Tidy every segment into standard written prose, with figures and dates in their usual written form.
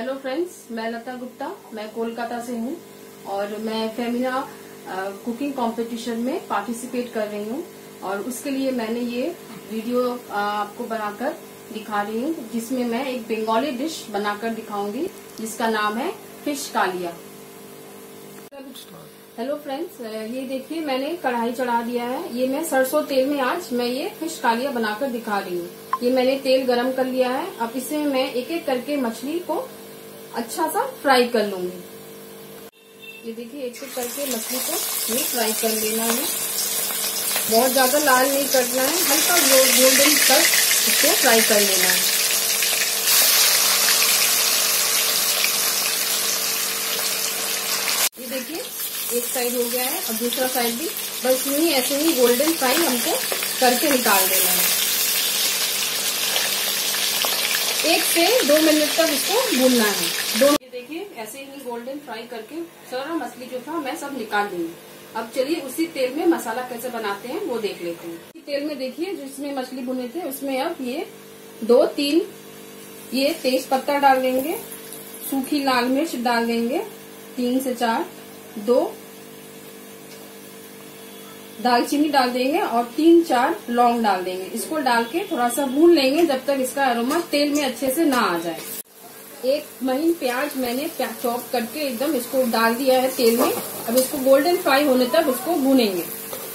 Hello friends, मैं लता गुप्ता, मैं कोलकाता से हूँ और मैं फेमिना कुकिंग कंपटीशन में पार्टिसिपेट कर रही हूँ और उसके लिए मैंने ये वीडियो आपको बनाकर दिखा रही हूँ, जिसमें मैं एक बंगाली डिश बनाकर दिखाऊंगी जिसका नाम है फिश कालिया। हेलो फ्रेंड्स, ये देखिए मैंने कढ़ाई चढ़ा दिया है। ये मैं सरसों तेल में आज मैं ये फिश कालिया बनाकर दिखा रही हूँ। ये मैंने तेल गरम कर लिया है। अब इसमें मैं एक एक करके मछली को अच्छा सा फ्राई कर लूंगी। ये देखिए एक एक करके मछली को ये फ्राई कर लेना है। बहुत ज्यादा लाल नहीं करना है, हल्का गोल्डन तक इसको फ्राई कर लेना है। ये देखिए एक साइड हो गया है, अब दूसरा साइड भी बस यूं ही ऐसे ही गोल्डन फ्राई हमको करके निकाल देना है। 1 से 2 मिनट तक इसको भूनना है। ये देखिए ऐसे ही गोल्डन फ्राई करके सारा मछली जो था मैं सब निकाल दूंगी। अब चलिए उसी तेल में मसाला कैसे बनाते हैं वो देख लेते हैं। इसी तेल में देखिए जिसमें मछली भुने थे उसमें अब ये 2-3 ये तेज पत्ता डाल देंगे, सूखी लाल मिर्च डाल देंगे 3 से 4, 2 दालचीनी डाल देंगे और 3-4 लौंग डाल देंगे। इसको डाल के थोड़ा सा भून लेंगे जब तक इसका अरोमा तेल में अच्छे से ना आ जाए। एक महीन प्याज मैंने चॉप करके एकदम इसको डाल दिया है तेल में। अब इसको गोल्डन फ्राई होने तक इसको भूनेंगे।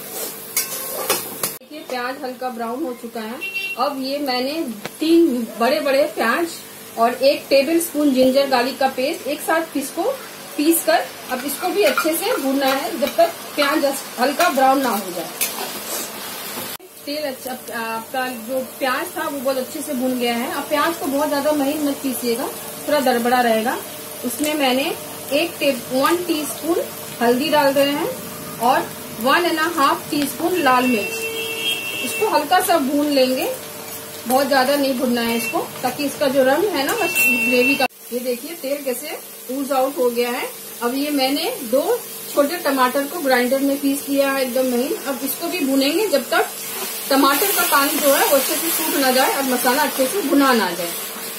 देखिए प्याज हल्का ब्राउन हो चुका है। अब ये मैंने 3 बड़े बड़े प्याज और 1 टेबल स्पून जिंजर गार्लिक का पेस्ट एक साथ इसको पीस कर अब इसको भी अच्छे से भूनना है जब तक प्याज हल्का ब्राउन ना हो जाए। तेल अच्छा, आपका जो प्याज था वो बहुत अच्छे से भून गया है। अब प्याज को बहुत ज्यादा महीन मत पीसिएगा, थोड़ा दरबड़ा रहेगा। उसमें मैंने 1 टीस्पून हल्दी डाल रहे हैं और 1½ टीस्पून लाल मिर्च। इसको हल्का सा भून लेंगे, बहुत ज्यादा नहीं भूनना है इसको, ताकि इसका जो रंग है ना ग्रेवी का। ये देखिए तेल कैसे ऊज आउट हो गया है। अब ये मैंने 2 छोटे टमाटर को ग्राइंडर में पीस लिया है एकदम महीन। अब इसको भी भुनेंगे जब तक टमाटर का पानी जो है वो अच्छे से सूख ना जाए और मसाला अच्छे से भुना ना जाए।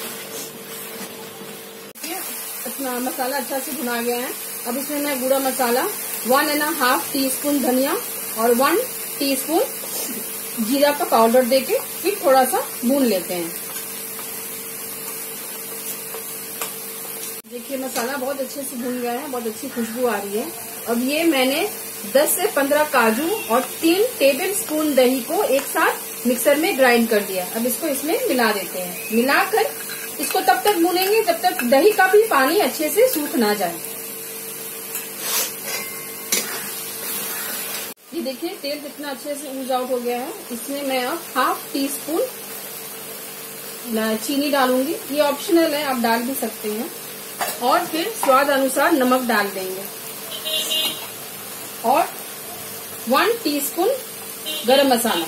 अपना मसाला अच्छा से भुना गया है। अब इसमें मैं गुड़ा मसाला 1½ टीस्पून धनिया और 1 टीस्पून जीरा का पाउडर देके फिर थोड़ा सा भून लेते हैं। देखिए मसाला बहुत अच्छे से भून गया है, बहुत अच्छी खुशबू आ रही है। अब ये मैंने 10 से 15 काजू और 3 टेबल स्पून दही को एक साथ मिक्सर में ग्राइंड कर दिया। अब इसको इसमें मिला देते हैं। मिलाकर इसको तब तक भूनेंगे जब तक दही का भी पानी अच्छे से सूख ना जाए। ये देखिए तेल कितना अच्छे से ऊज आउट हो गया है। इसमें मैं अब 1/2 टीस्पून चीनी डालूंगी। ये ऑप्शनल है, आप डाल भी सकते हैं। और फिर स्वाद अनुसार नमक डाल देंगे और 1 टीस्पून गरम मसाला।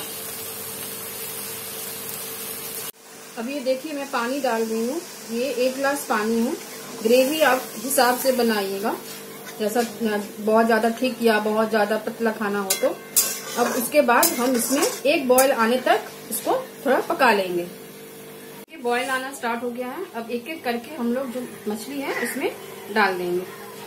अब ये देखिए मैं पानी डाल रही हूँ। ये 1 गिलास पानी है। ग्रेवी आप हिसाब से बनाइएगा, जैसा बहुत ज्यादा थिक या बहुत ज्यादा पतला खाना हो तो। अब इसके बाद हम इसमें 1 बॉयल आने तक इसको थोड़ा पका लेंगे। ये बॉयल आना स्टार्ट हो गया है। अब एक एक करके हम लोग जो मछली है इसमें डाल देंगे।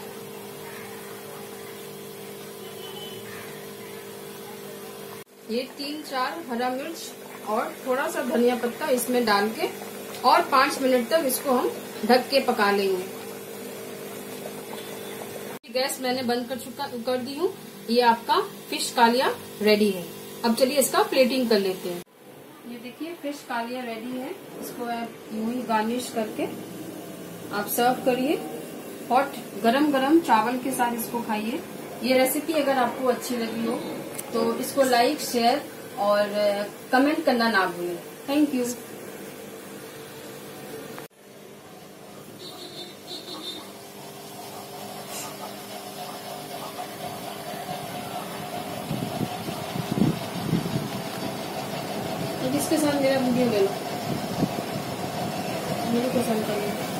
ये 3-4 हरा मिर्च और थोड़ा सा धनिया पत्ता इसमें डाल के और 5 मिनट तक इसको हम ढक के पका लेंगे। गैस मैंने बंद कर दी हूँ। ये आपका फिश कालिया रेडी है। अब चलिए इसका प्लेटिंग कर लेते हैं। ये देखिए फिश कालिया रेडी है। इसको यूं ही गार्निश करके आप सर्व करिए। हॉट गरम गरम चावल के साथ इसको खाइए। ये रेसिपी अगर आपको अच्छी लगी हो तो इसको लाइक, शेयर और कमेंट करना ना भूलें। Thank you. इसके साथ मेरा वीडियो ले लो, मेरे पसंद करिए।